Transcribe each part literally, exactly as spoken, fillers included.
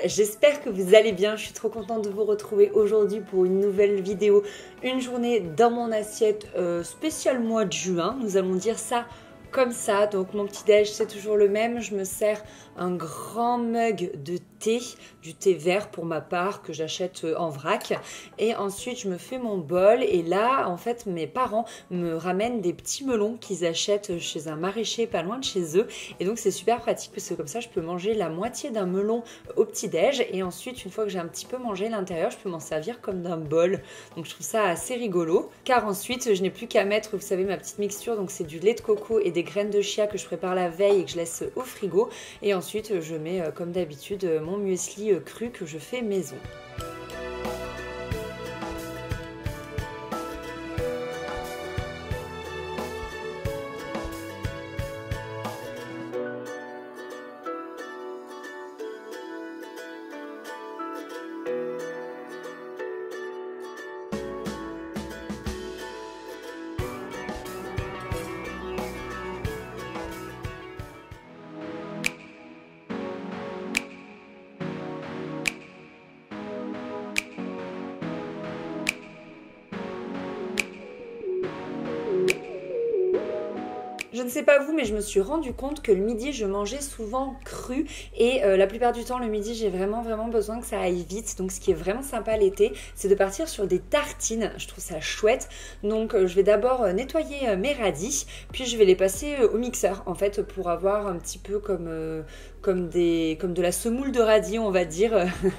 j'espère que vous allez bien, je suis trop contente de vous retrouver aujourd'hui pour une nouvelle vidéo, une journée dans mon assiette euh, spéciale mois de juin, nous allons dire ça comme ça. Donc mon petit déj c'est toujours le même, je me sers un grand mug de thé, du thé vert pour ma part que j'achète en vrac, et ensuite je me fais mon bol. Et là en fait mes parents me ramènent des petits melons qu'ils achètent chez un maraîcher pas loin de chez eux, et donc c'est super pratique parce que comme ça je peux manger la moitié d'un melon au petit déj, et ensuite une fois que j'ai un petit peu mangé l'intérieur je peux m'en servir comme d'un bol. Donc je trouve ça assez rigolo, car ensuite je n'ai plus qu'à mettre, vous savez, ma petite mixture, donc c'est du lait de coco et des graines de chia que je prépare la veille et que je laisse au frigo, et ensuite je mets comme d'habitude mon muesli cru que je fais maison. Je ne sais pas vous, mais je me suis rendu compte que le midi, je mangeais souvent cru, et euh, la plupart du temps, le midi, j'ai vraiment vraiment besoin que ça aille vite. Donc ce qui est vraiment sympa l'été, c'est de partir sur des tartines. Je trouve ça chouette. Donc euh, je vais d'abord euh, nettoyer euh, mes radis, puis je vais les passer euh, au mixeur, en fait, pour avoir un petit peu comme, euh, comme, des, comme de la semoule de radis, on va dire,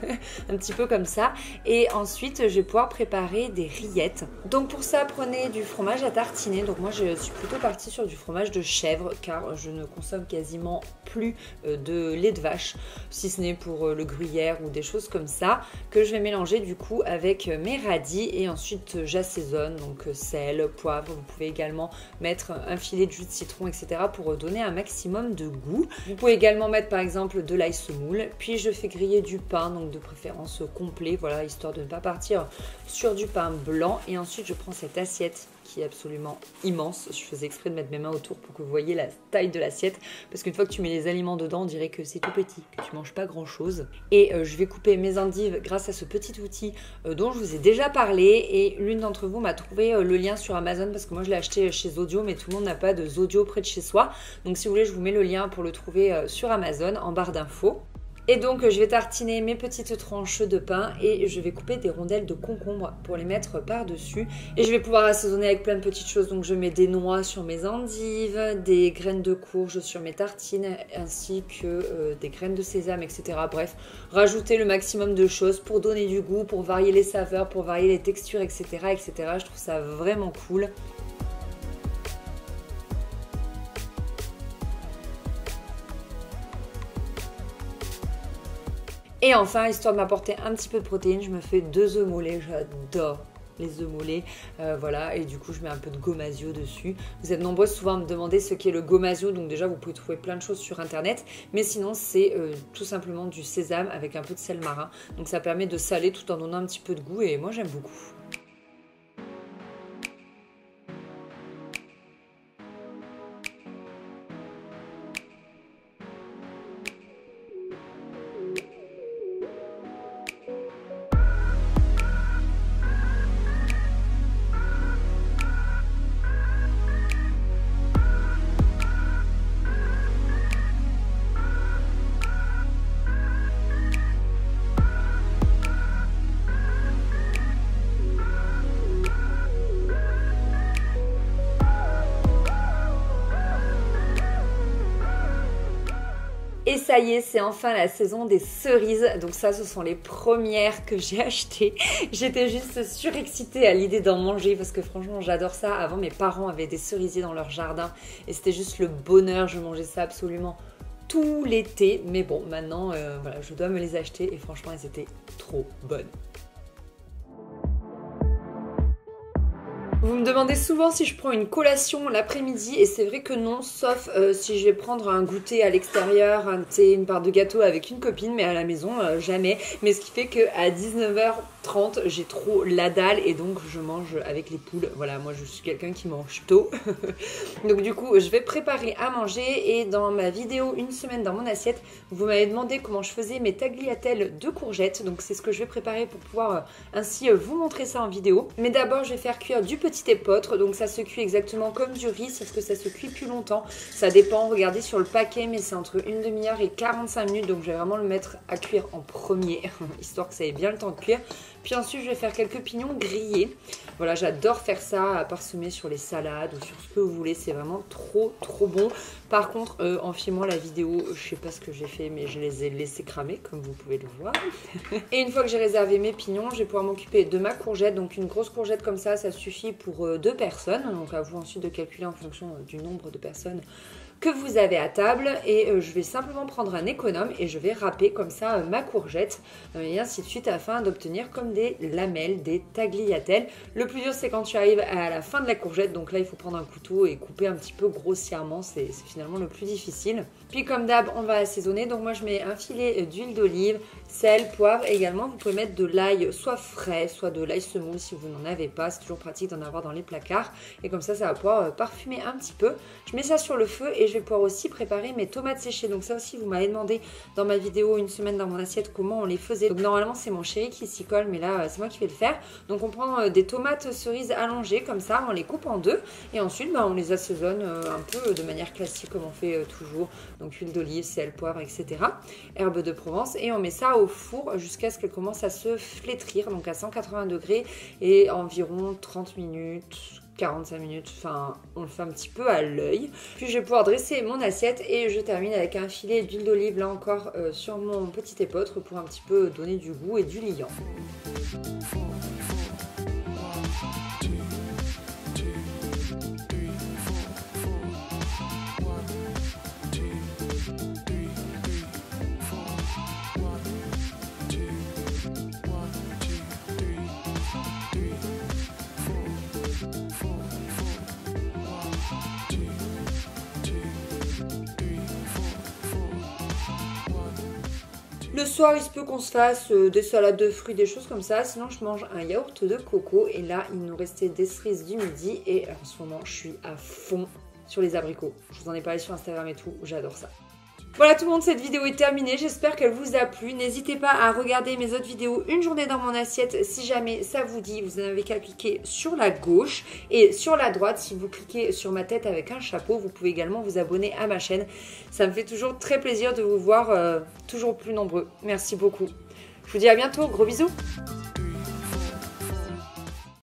un petit peu comme ça. Et ensuite, je vais pouvoir préparer des rillettes. Donc pour ça, prenez du fromage à tartiner. Donc moi, je suis plutôt partie sur du fromage de chèvre, car je ne consomme quasiment plus de lait de vache, si ce n'est pour le gruyère ou des choses comme ça, que je vais mélanger du coup avec mes radis, et ensuite j'assaisonne, donc sel, poivre. Vous pouvez également mettre un filet de jus de citron, et cetera pour donner un maximum de goût. Vous pouvez également mettre par exemple de l'ail semoule, puis je fais griller du pain, donc de préférence complet, voilà, histoire de ne pas partir sur du pain blanc. Et ensuite je prends cette assiette qui est absolument immense. Je faisais exprès de mettre mes mains autour pour que vous voyez la taille de l'assiette, parce qu'une fois que tu mets les aliments dedans, on dirait que c'est tout petit, que tu manges pas grand chose. Et euh, je vais couper mes endives grâce à ce petit outil euh, dont je vous ai déjà parlé, et l'une d'entre vous m'a trouvé euh, le lien sur Amazon, parce que moi je l'ai acheté chez Zodio, mais tout le monde n'a pas de Zodio près de chez soi. Donc si vous voulez, je vous mets le lien pour le trouver euh, sur Amazon en barre d'infos. Et donc je vais tartiner mes petites tranches de pain, et je vais couper des rondelles de concombre pour les mettre par-dessus. Et je vais pouvoir assaisonner avec plein de petites choses. Donc je mets des noix sur mes endives, des graines de courge sur mes tartines, ainsi que euh, des graines de sésame, et cetera. Bref, rajouter le maximum de choses pour donner du goût, pour varier les saveurs, pour varier les textures, et cetera, et cetera. Je trouve ça vraiment cool. Et enfin, histoire de m'apporter un petit peu de protéines, je me fais deux œufs mollets. J'adore les œufs mollets, euh, voilà, et du coup je mets un peu de gomasio dessus. Vous êtes nombreuses souvent à me demander ce qu'est le gomasio, donc déjà vous pouvez trouver plein de choses sur internet, mais sinon c'est euh, tout simplement du sésame avec un peu de sel marin. Donc ça permet de saler tout en donnant un petit peu de goût, et moi j'aime beaucoup. Et ça y est, c'est enfin la saison des cerises. Donc ça, ce sont les premières que j'ai achetées. J'étais juste surexcitée à l'idée d'en manger, parce que franchement, j'adore ça. Avant, mes parents avaient des cerisiers dans leur jardin, et c'était juste le bonheur. Je mangeais ça absolument tout l'été. Mais bon, maintenant, euh, voilà, je dois me les acheter, et franchement, elles étaient trop bonnes. Vous me demandez souvent si je prends une collation l'après-midi et c'est vrai que non, sauf euh, si je vais prendre un goûter à l'extérieur, un thé, une part de gâteau avec une copine, mais à la maison, euh, jamais. Mais ce qui fait qu'à dix-neuf heures trente, j'ai trop la dalle et donc je mange avec les poules. Voilà, moi je suis quelqu'un qui mange tôt. Donc du coup, je vais préparer à manger et dans ma vidéo une semaine dans mon assiette, vous m'avez demandé comment je faisais mes tagliatelles de courgettes. Donc c'est ce que je vais préparer pour pouvoir euh, ainsi euh, vous montrer ça en vidéo. Mais d'abord, je vais faire cuire du petit épeautre, donc ça se cuit exactement comme du riz, sauf que ça se cuit plus longtemps. Ça dépend, regardez sur le paquet, mais c'est entre une demi-heure et quarante-cinq minutes, donc je vais vraiment le mettre à cuire en premier, histoire que ça ait bien le temps de cuire. Puis ensuite, je vais faire quelques pignons grillés. Voilà, j'adore faire ça, à parsemer sur les salades ou sur ce que vous voulez. C'est vraiment trop, trop bon. Par contre, euh, en filmant la vidéo, je sais pas ce que j'ai fait, mais je les ai laissés cramer, comme vous pouvez le voir. Et une fois que j'ai réservé mes pignons, je vais pouvoir m'occuper de ma courgette. Donc une grosse courgette comme ça, ça suffit pour euh, deux personnes. Donc à vous ensuite de calculer en fonction euh, du nombre de personnes que vous avez à table. Et euh, je vais simplement prendre un économe et je vais râper comme ça euh, ma courgette euh, et ainsi de suite afin d'obtenir comme des lamelles, des tagliatelles. Le plus dur c'est quand tu arrives à la fin de la courgette, donc là il faut prendre un couteau et couper un petit peu grossièrement, c'est finalement le plus difficile. Puis comme d'hab on va assaisonner, donc moi je mets un filet d'huile d'olive, sel, poivre et également vous pouvez mettre de l'ail soit frais, soit de l'ail semoule si vous n'en avez pas, c'est toujours pratique d'en avoir dans les placards et comme ça ça va pouvoir euh, parfumer un petit peu. Je mets ça sur le feu et je vais pouvoir aussi préparer mes tomates séchées. Donc ça aussi vous m'avez demandé dans ma vidéo une semaine dans mon assiette comment on les faisait. Donc normalement c'est mon chéri qui s'y colle, mais là c'est moi qui vais le faire. Donc on prend des tomates cerises allongées comme ça, on les coupe en deux et ensuite bah, on les assaisonne un peu de manière classique comme on fait toujours. Donc huile d'olive, sel, poivre, et cetera. Herbes de Provence et on met ça au four jusqu'à ce qu'elle commence à se flétrir, donc à cent quatre-vingts degrés et environ trente minutes. quarante-cinq minutes, enfin on le fait un petit peu à l'œil. Puis je vais pouvoir dresser mon assiette et je termine avec un filet d'huile d'olive là encore euh, sur mon petit épeautre pour un petit peu donner du goût et du liant. Le soir, il se peut qu'on se fasse euh, des salades de fruits, des choses comme ça. Sinon, je mange un yaourt de coco. Et là, il nous restait des cerises du midi. Et en ce moment, je suis à fond sur les abricots. Je vous en ai parlé sur Instagram et tout. J'adore ça. Voilà tout le monde, cette vidéo est terminée, j'espère qu'elle vous a plu. N'hésitez pas à regarder mes autres vidéos Une journée dans mon assiette si jamais ça vous dit. Vous n'avez qu'à cliquer sur la gauche et sur la droite, si vous cliquez sur ma tête avec un chapeau, vous pouvez également vous abonner à ma chaîne. Ça me fait toujours très plaisir de vous voir euh, toujours plus nombreux. Merci beaucoup. Je vous dis à bientôt, gros bisous.